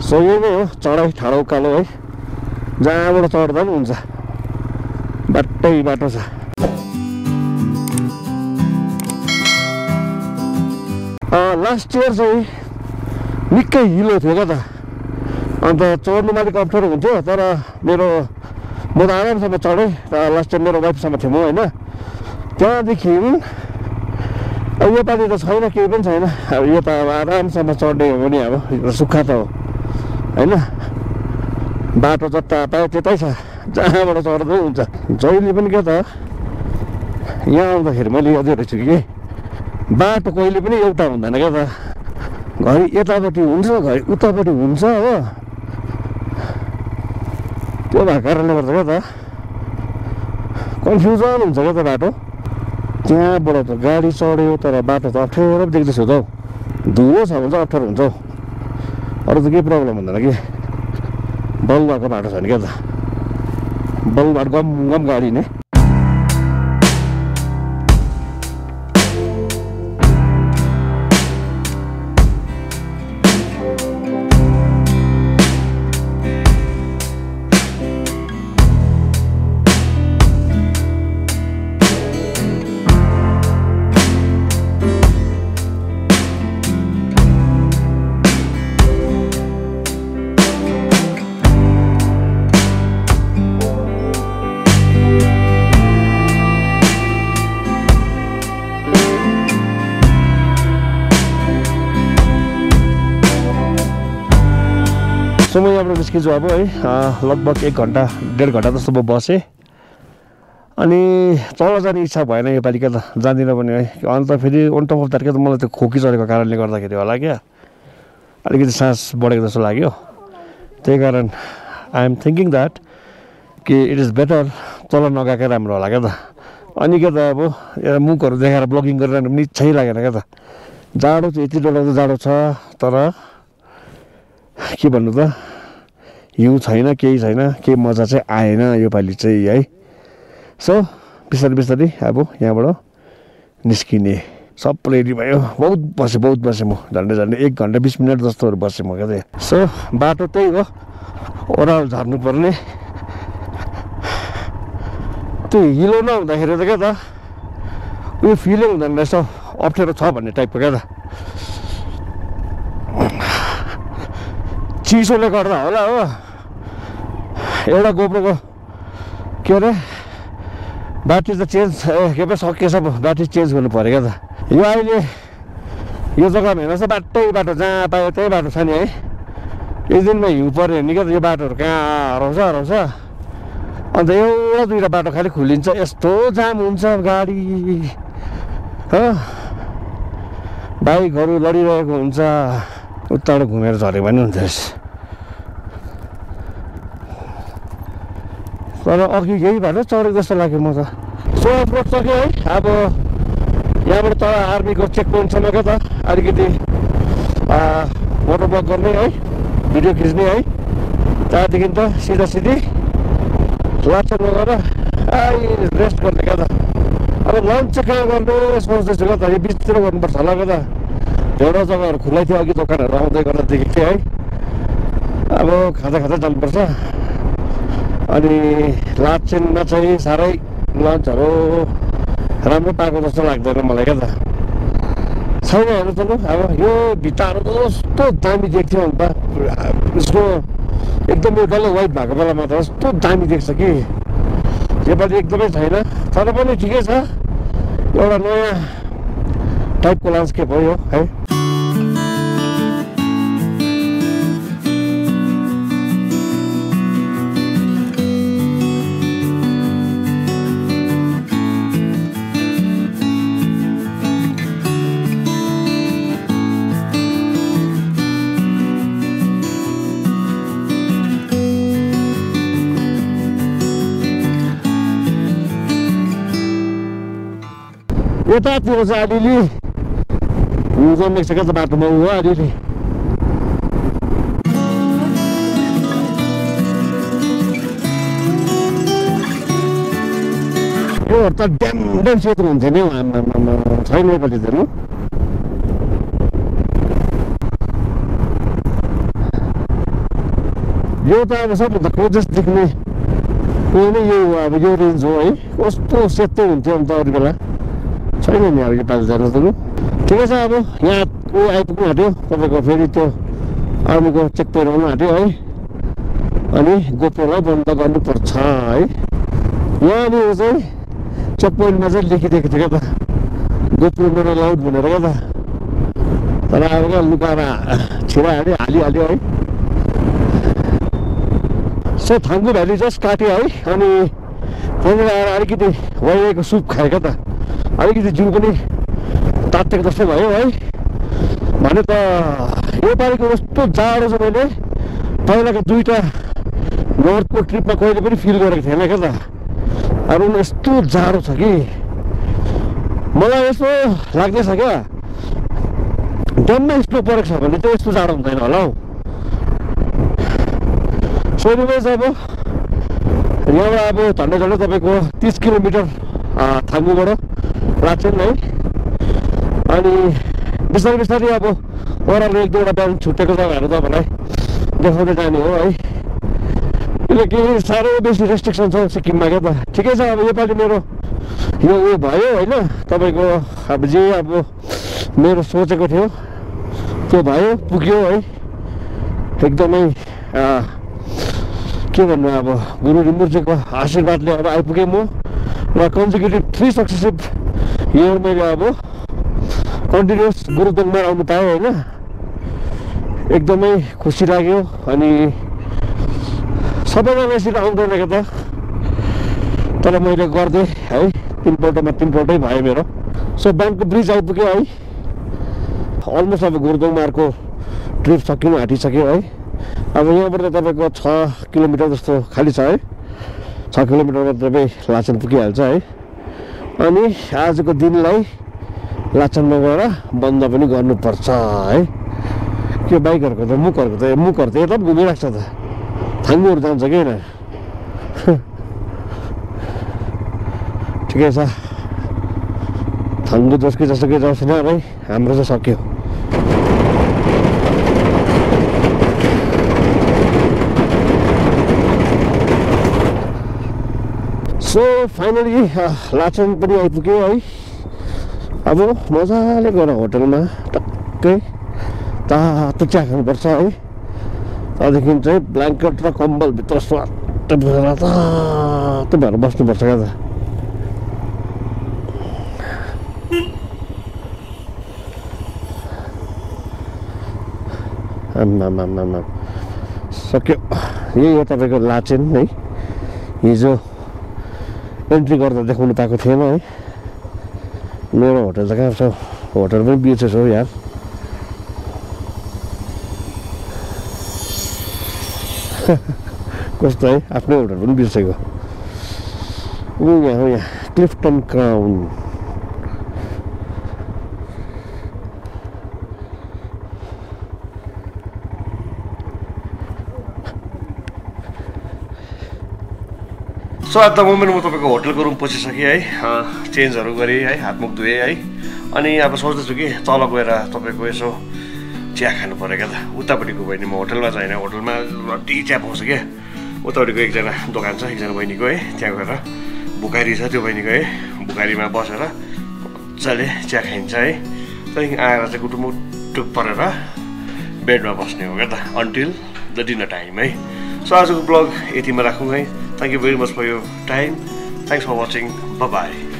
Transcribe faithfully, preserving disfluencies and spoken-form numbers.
So यही नै हो चढाइ ठाडो उकालो है, जहाँबाट चढ्दा पनि हुन्छ, बाटै बाटो छ। लास्ट इयर चाहिँ निकै हिलो थियो क्या त, अन्त चढ्नुमा अलिक अप्ठ्यारो हुन्थ्यो, तर मेरो म त आरामसँग चढेँ। लास्ट टाइम मेरो वाइफसँग थिएँ म होइन, त्यहाँदेखि योपालि त छैन, केही पनि छैन। अब यो त अब आरामसँग चढ्ने हो भने अब सुक्खा त हो होइन, बाटो जता पायो त्यतै छ, जहाँबाट चढ्दै हुन्छ। जहिले पनि क्या त यहाँ आउँदाखेरि मैले यदि छु कि बाटो कहिले पनि एउटा हुँदैन क्या त, घरि यतापट्टि हुन्छ घरि उतापट्टि हुन्छ हो। त्यो भएको कारणले गर्दा क्या त कन्फ्युजन हुन्छ क्या त बाटो। त्यहाँबाट त गाडी चढ्यो तर बाटो त अप्ठ्यारो देख्दैछु त हौ, धुलो छ भने चाहिँ अप्ठ्यारो हुन्छ हौ, अरू त केही प्रब्लम हुँदैन कि। बल भएको बाटो छ नि क्या त, बल बाटो गम गम गाडी नै। सो म यहाँबाट निस्किन्छु अब है, लगभग एक घन्टा डेढ घन्टा जस्तो म बसेँ, अनि तल जाने इच्छा भएन योपालि क्या त, जाँदिनँ पनि है। अन्त फेरि अन टप अफ द्याट क्या त मलाई त्यो खोकी चढेको कारणले गर्दाखेरि होला क्या, अलिकति सास बढेको जस्तो लाग्यो। त्यही कारण आई एम थिङ्किङ द्याट कि इट इज बेटर तल नगएकै राम्रो होला क्या त। अनि के त अब एउटा मुखहरू देखाएर ब्लगिङ गरिरहनु पनि इच्छै लागेन क्या त। जाडो चाहिँ यति डरलाग्दो जाडो छ, तर के भन्नु त हिउँ छैन, केही छैन, केही मजा चाहिँ आएन योपालि चाहिँ है। सो बिस्तारै बिस्तारै अब यहाँबाट निस्किने सब रेडी भयो। बहुत बसेँ बहुत बसेँ म, झन्डै झन्डै एक घन्टा बिस मिनट जस्तोहरू बसेँ म क्या त। सो बाटो त्यही हो, ओह्रालो झर्नु पर्ने। त्यो हिलो नहुँदाखेरि त क्या त उयो फिलै हुँदैन रहेछ, अप्ठ्यारो छ भन्ने टाइपको क्या त। चिसोले गर्दा होला हो, एउटा गोप्रोको के अरे ब्याट्री त चेन्ज के पो सकिएछ, ब्याट्री चेन्ज गर्नु पऱ्यो क्या त। यो अहिले यो जग्गामा हेर्नुहोस् बाटै बाटो, जहाँ पायो त्यही बाटो छ नि है। एक दिनमा हिउँ पऱ्यो भने क्या त यो बाटोहरू कहाँ हराउँछ हराउँछ, अन्त एउटा दुईवटा बाटो खालि खुलिन्छ, यस्तो जाम हुन्छ गाडी हो, बाइकहरू लडिरहेको हुन्छ। उताबाट घुमेर झऱ्यो भने हुन्छ, तर अघि यही बाटो चढेको जस्तो लाग्यो म त। सो अफरोड सक्यो है, अब यहाँबाट त आर्मीको चेक पोइन्टसम्म क्या त अलिकति मोटर ब्लक गर्ने है, भिडियो खिच्ने है, त्यहाँदेखि त सिधा सिधी लाचनमा गएर आइ रेस्ट गर्ने क्या त। अब लन्च चाहिँ कहाँ गर्ने सोच्दैछु क्या त, यो बिचतिर गर्नुपर्छ होला क्या त। एउटा जग्गाहरू खुल्लै थियो अघि, दोकानहरू आउँदै गर्दा देखेको थिएँ है। अब खाजा खाजा जानुपर्छ। अनि लाचेनमा चाहिँ साह्रै लन्चहरू राम्रो पाएको जस्तो लाग्दैन मलाई क्या त। छैन हेर्नु त लु, अब यो भित्ताहरू त कस्तो दामी देख्थ्यो अन्त, यसको एकदम यो डल्लै वाइट भएको बेलामा त कस्तो दामी देख्छ कि। योपालि एकदमै छैन, तर पनि ठिकै छ, एउटा नयाँ टाइपको ल्यान्डस्केप हो यो है। यतातिर चाहिँ अलिअलि हिउँ जमेको छ क्या त बाटोमा, ऊ अलिअलि योहरू त ड्याम ड्याम सेतो हुन्थ्यो नि हौ, आमा छैन योपालि त यो त अब सबभन्दा क्लोजेस्ट देख्ने यो नै यो अब यो रेन्ज हो है। कस्तो सेतै हुन्थ्यो अन्त अरू बेला छैन नि अब योपालि जानु त। ठिकै छ अब यहाँ ऊ आइपुग्नु आँट्यो तपाईँको फेरि त्यो आर्मीको चेक पोइन्ट आउनु आँट्यो है। अनि गोप्रोलाई बन्द गर्नुपर्छ है। यहाँनिर चाहिँ चेक पोइन्टमा चाहिँ लेखिदिएको थियो क्या त गोप्रो नट अलाउड भनेर क्या त। तर अब क्या लुकाएर छिराहाल्यो हालिहाल्यो है। सो थाङ्गु भ्याली जस्ट काट्यो है। अनि त्यहाँनिर आएर अलिकति वाइवाईको सुप खायो क्या त। अलिकति जिउ पनि तातेको जस्तो भयो है। भने त योपालिको कस्तो जाडो छ मैले पहिलाको दुईवटा नर्थको ट्रिपमा कहिले पनि फिल गरेको थिएन क्या त। अरू यस्तो जाडो छ कि मलाई यस्तो लाग्दैछ क्या ड्याममा स्नो परेको छ भने चाहिँ यस्तो जाडो हुँदैन होला हौ। सो एनिवेज अब यहाँबाट अब झन्डै झन्डै तपाईँको तिस किलोमिटर थाङ्गुबाट लाचेन है। अनि बिस्तारै बिस्तारै अब ओह्रालो एक दुईवटा बिहान छुट्टेको जग्गाहरू तपाईँलाई देखाउँदै जाने हो है। किनकि साह्रो बेसी रेस्ट्रिक्सन छ सिक्किममा क्या त। ठिकै छ अब योपालि मेरो यो उयो भयो होइन तपाईँको अब जे अब मेरो सोचेको थियो त्यो भयो पुग्यो है। एकदमै के भन्नु अब गुरु रिम्बुजीको आशीर्वादले अब आइपुगेँ म र कन्जिक्युटिभ थ्री सक्सेसिभ इयर मैले अब कन्टिन्युस गुरुदोङमा आउनु पाएँ होइन। एकदमै खुसी लाग्यो। अनि सबैजना यसरी आउँदैन क्या त तर मैले गरिदिएँ है। तिनपल्टमा तिनपल्टै भयो मेरो। सो ब्याङ्कको ब्रिज आइपुग्यो है। अलमोस्ट अब गुरुदोङमा अर्को ट्रिप सकिनु आँटिसक्यो है। अब यहाँबाट त तपाईँको छ किलोमिटर जस्तो खाली छ है। छ किलोमिटरमा तपाईँ लाचेन पुगिहाल्छ है। अनि आजको दिनलाई लाचनमा गएर बन्द पनि गर्नुपर्छ है। के बाइकहरूको त मुखहरूको त मुखहरू त यता पनि घुमिरहेको छ त थाङ्गुहरू जान्छ कि होइन। ठिकै छ थाङ्गु जसकै जसकै जाउँछ न है। हाम्रो चाहिँ सक्यो। सो फाइनली लाचेन पनि आइपुग्यो है। अब मजाले गएर होटलमा टक्कै तातो चिया खानुपर्छ है। त्यहाँदेखि चाहिँ ब्ल्याङ्केट र कम्बलभित्र स्वाट भएर तातो भएर बस्नुपर्छ क्या त। आम्मामामा सक्यो। यही हो तपाईँको लाचेन है। हिजो एन्ट्री गर्दा देखाउनु पाएको थिएन है। मेरो होटल त कहाँ छ होटल पनि बिर्सेछु हौ यार। कस्तो है आफ्नै होटल पनि बिर्सेको। ऊ यहाँ हो यहाँ Clifton Crown. So at the moment म तपाईँको होटलको रुम पसिसकेँ है। चेन्जहरू गरेँ है हातमुख धुएँ है। अनि अब सोच्दैछु कि तल गएर तपाईँको यसो चिया खानु पऱ्यो क्या त। उतापट्टिको बहिनी म होटलमा छैन होटलमा रड्डी चिया पाउँछ क्या। उतापट्टिको एकजना दोकान छ एकजना बहिनीको है। त्यहाँ गएर बुकारी छ त्यो बहिनीको है। बुकारीमा बसेर मजाले चिया खाइन्छ है। त्यहाँदेखि आएर चाहिँ गुटुमुटुक परेर बेडमा बस्ने हो क्या त अन्टिल द डिनर टाइम है। सो आजको ब्लग यतिमा राखौँ है। Thank you very much for your time. Thanks for watching. Bye bye.